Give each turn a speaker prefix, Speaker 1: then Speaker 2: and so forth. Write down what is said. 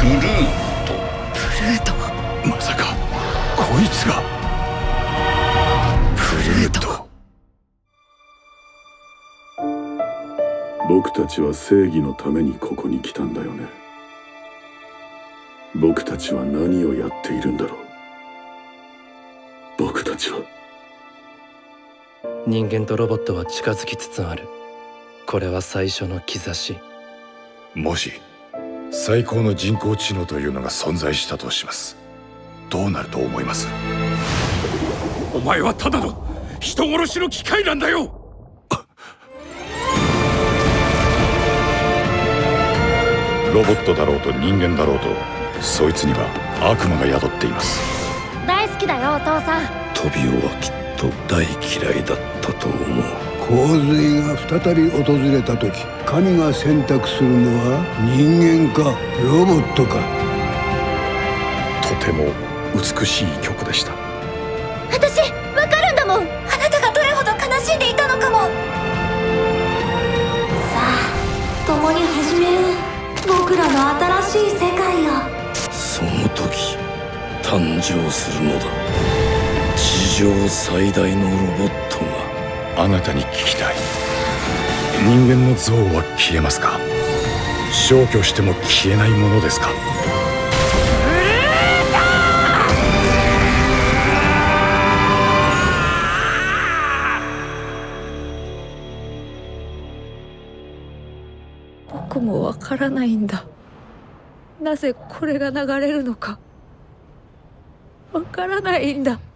Speaker 1: プルート。
Speaker 2: プルート。
Speaker 3: まさかこいつが
Speaker 2: プルート。
Speaker 4: 僕たちは正義のためにここに来たんだよね。僕たちは何をやっているんだろう。僕たちは。
Speaker 5: 人間とロボットは近づきつつある。これは最初の兆し。
Speaker 3: もし最高の人工知能というのが存在したとします。どうなると思います？
Speaker 6: お前はただの人殺しの機械なんだよ。
Speaker 3: ロボットだろうと人間だろうと、そいつには悪魔が宿っています。
Speaker 7: 大好きだよお父さん。
Speaker 8: トビオはきっと大嫌いだったと思う。
Speaker 9: 洪水が再び訪れた時、神が選択するのは人間かロボットか。
Speaker 3: とても美しい曲でした。
Speaker 7: 私わかるんだもん。あなたがどれほど悲しんでいたのかも。さあ共に始めよう、僕らの新しい世界を。
Speaker 8: その時誕生するのだ。地上最大のロボットが。
Speaker 3: あなたに聞きたい。人間の像は消えますか？消去しても消えないものですか？
Speaker 2: 僕もわからないんだ。なぜこれが流れるのかわからないんだ。